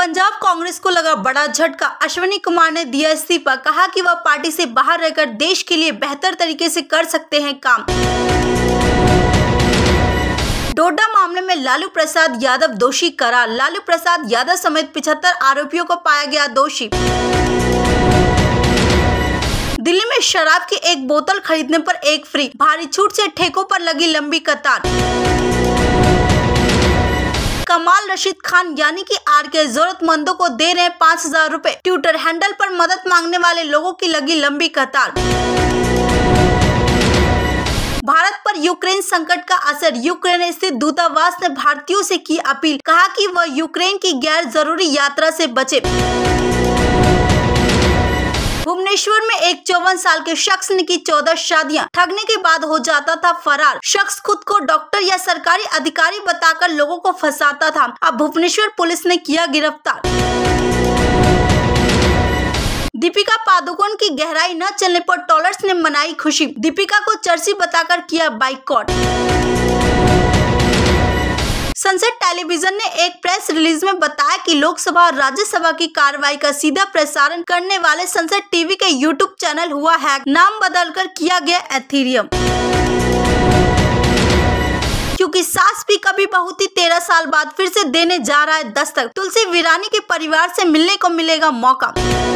पंजाब कांग्रेस को लगा बड़ा झटका। अश्विनी कुमार ने दिया इस्तीफा, कहा कि वह पार्टी से बाहर रहकर देश के लिए बेहतर तरीके से कर सकते हैं काम। डोडा मामले में लालू प्रसाद यादव दोषी करार। लालू प्रसाद यादव समेत 75 आरोपियों को पाया गया दोषी। दिल्ली में शराब की एक बोतल खरीदने पर एक फ्री, भारी छूट से ठेकों पर लगी लंबी कतार। कमाल रशीद खान यानी कि आरके जरूरतमंदों को दे रहे हैं 5000 रुपए। ट्विटर हैंडल पर मदद मांगने वाले लोगों की लगी लंबी कतार। भारत पर यूक्रेन संकट का असर। यूक्रेन स्थित दूतावास ने भारतीयों से की अपील, कहा कि वह यूक्रेन की गैर जरूरी यात्रा से बचे। भुवनेश्वर में एक 54 साल के शख्स ने की 14 शादियां, ठगने के बाद हो जाता था फरार। शख्स खुद को डॉक्टर या सरकारी अधिकारी बताकर लोगों को फंसाता था। अब भुवनेश्वर पुलिस ने किया गिरफ्तार। दीपिका पादुकोण की गहराई न चलने पर ट्रोलर्स ने मनाई खुशी। दीपिका को चर्ची बताकर किया बाइकआउट। सनसेट टेलीविजन ने एक प्रेस रिलीज में बताया कि लोकसभा और राज्यसभा की कार्रवाई का सीधा प्रसारण करने वाले सनसेट टीवी के यूट्यूब चैनल हुआ हैक, नाम बदलकर किया गया एथेरियम। क्योंकि सास भी कभी बहू थी 13 साल बाद फिर से देने जा रहा है दस्तक। तुलसी वीरानी के परिवार से मिलने को मिलेगा मौका।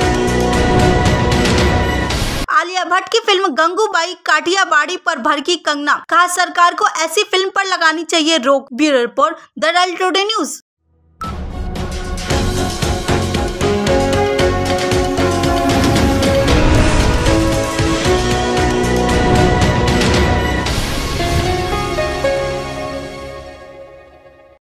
आलिया भट्ट की फिल्म गंगूबाई काठियावाड़ी पर भड़की कंगना, कहा सरकार को ऐसी फिल्म पर लगानी चाहिए रोक। Bureau report, the real today news.